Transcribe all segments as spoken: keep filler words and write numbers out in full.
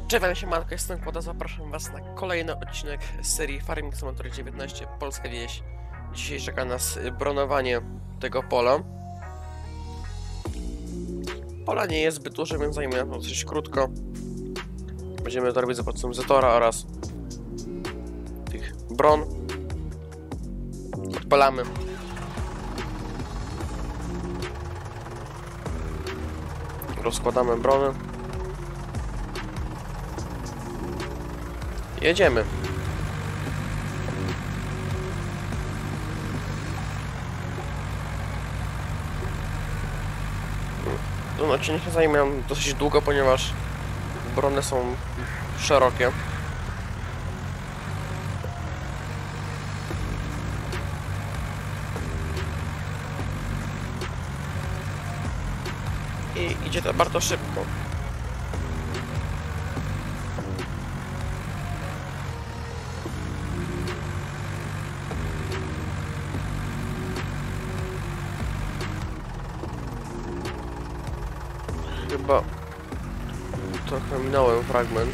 Cześć, siemanko, jestem Kłoda, zapraszam was na kolejny odcinek z serii Farming Simulator dziewiętnaście Polska Wieś. Dzisiaj czeka nas bronowanie tego pola. Pola nie jest zbyt duże, więc zajmie nam to dosyć krótko. Będziemy to robić za pomocą Zetora oraz tych bron. Odpalamy. Rozkładamy brony. Jedziemy. Ten odcinek zajmie nam dosyć długo, ponieważ brony są szerokie. I idzie to bardzo szybko. Chyba trochę minąłem fragment.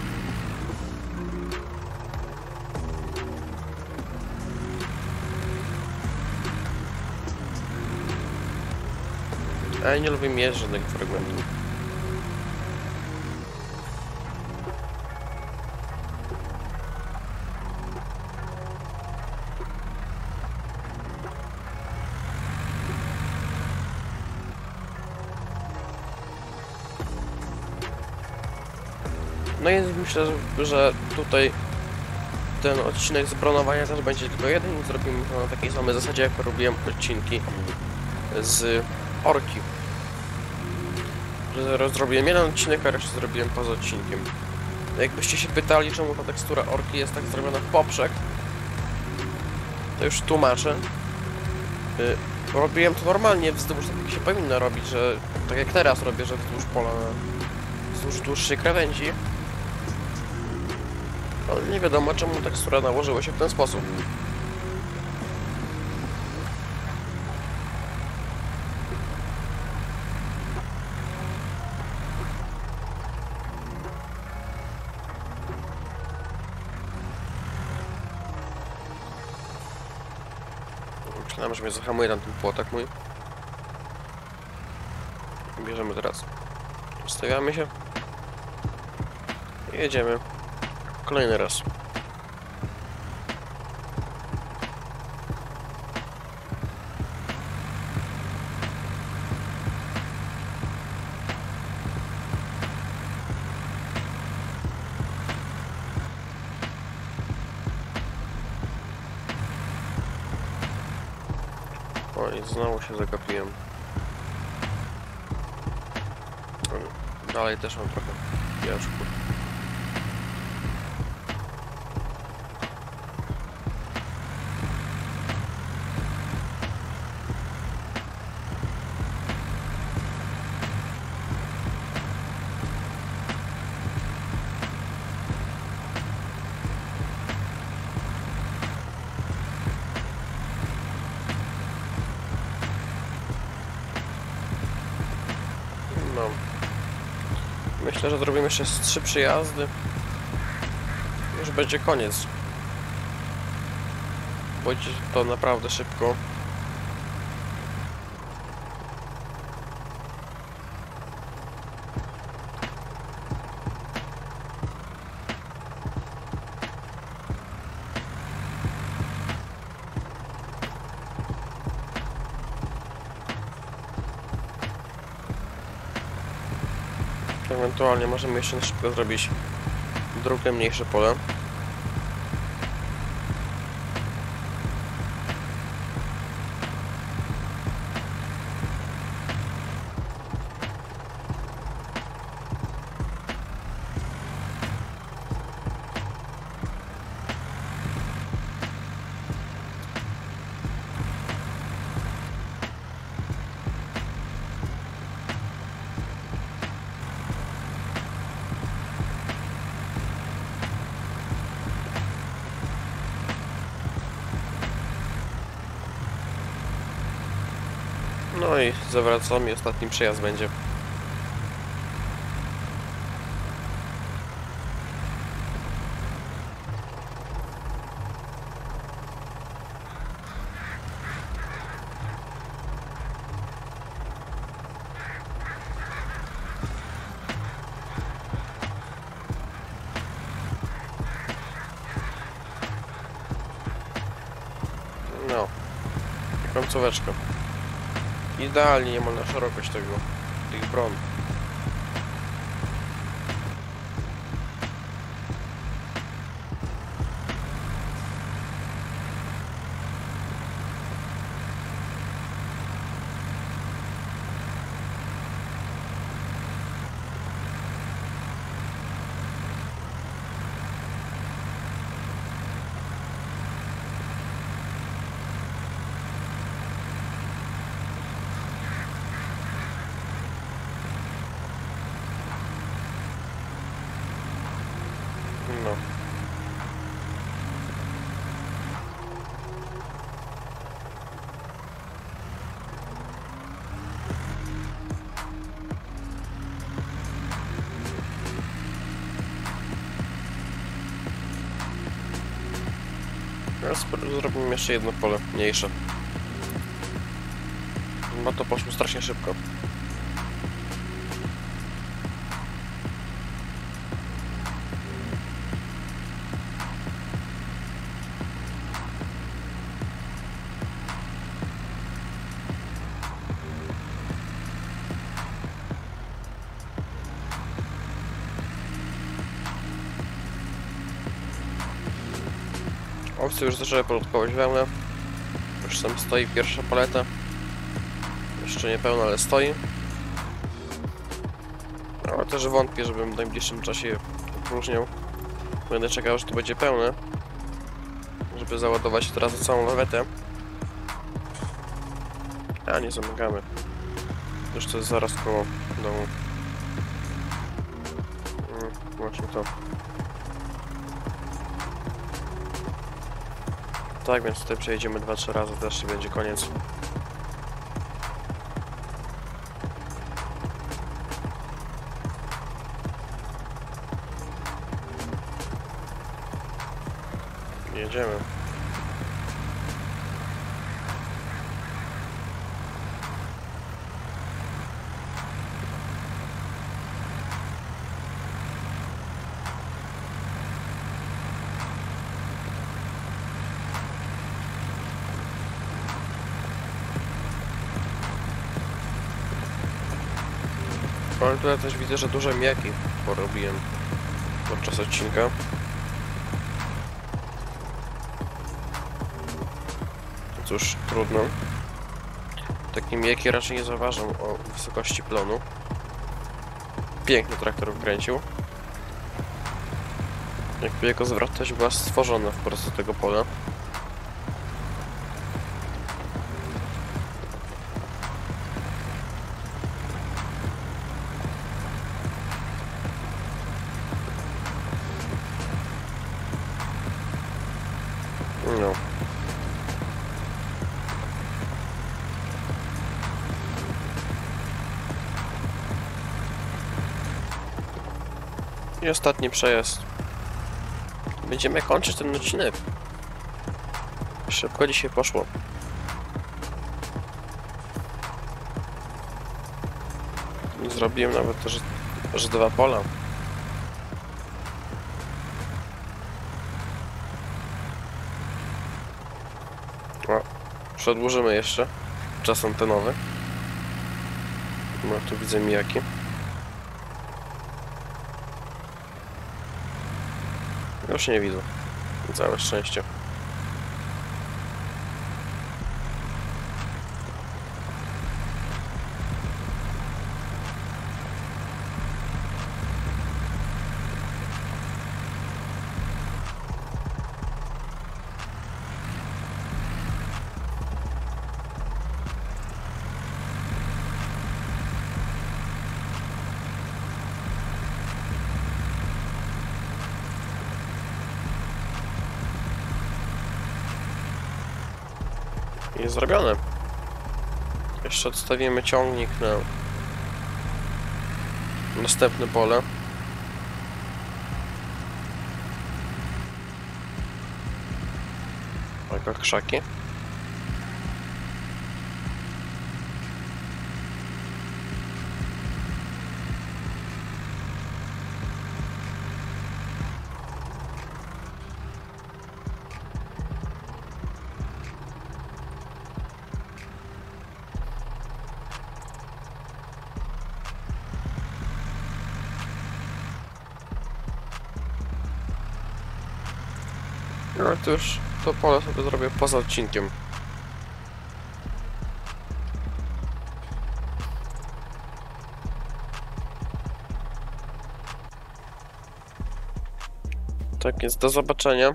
A ja nie lubię mieć żadnego fragmentu. No i myślę, że tutaj ten odcinek z bronowania też będzie tylko jeden i zrobimy to na takiej samej zasadzie, jak robiłem odcinki z orki. Że zrobiłem jeden odcinek, a resztę zrobiłem poza odcinkiem. Jakbyście się pytali, czemu ta tekstura orki jest tak zrobiona w poprzek, to już tłumaczę. Yy, robiłem to normalnie wzdłuż, tak jak się powinno robić, że tak jak teraz robię, że wzdłuż pola, wzdłuż dłuższej krawędzi. Ale nie wiadomo, czemu tekstura nałożyła się w ten sposób. Myślałem, że mnie zahamuje tam ten płotek mój. Bierzemy teraz. Ustawiamy się. I jedziemy. Kolejny raz. O, i znowu się zagapiłem. Dalej też mam trochę piaszku. No. Myślę, że zrobimy jeszcze z trzy przyjazdy. Już będzie koniec. Będzie to naprawdę szybko. Ewentualnie możemy jeszcze na szybko zrobić drugie mniejsze pole. No i zawracam i ostatni przejazd będzie. końcóweczkę. Idealnie niemal na szerokość tego, tych bron. No. Teraz zrobimy jeszcze jedno pole mniejsze. No to poszło strasznie szybko. Owce już zaczęły produkować wełnę. Już tam stoi pierwsza paleta. Jeszcze nie pełna, ale stoi. Ale też wątpię, żebym w najbliższym czasie opróżniał. Będę czekał, aż to będzie pełne, żeby załadować od razu całą lawetę. A nie zamykamy. Już to jest zaraz koło domu. Mm, właśnie to. Tak, więc tutaj przejedziemy dwa trzy razy, też i będzie koniec. Jedziemy. Ale tutaj też widzę, że duże mijaki porobiłem podczas odcinka. Cóż, trudno. Takie mijaki raczej nie zauważam o wysokości plonu. Piękny traktor wkręcił. Jakby jego zwrotność była stworzona wprost do tego pola. No. I ostatni przejazd. Będziemy kończyć ten odcinek. Szybko dzisiaj poszło. Zrobiłem nawet też, też dwa pola. O, przedłużymy jeszcze czas antenowy. No, tu widzę mijaki. Już nie widzę. Całe szczęście. Jest zrobione. Jeszcze odstawimy ciągnik na następne pole. Taka krzaki. ale to już to pole sobie zrobię poza odcinkiem. Tak więc do zobaczenia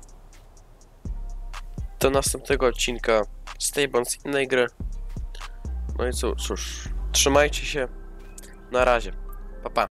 do następnego odcinka z tej bądź innej gry. No i cóż, trzymajcie się. Na razie. Pa, pa.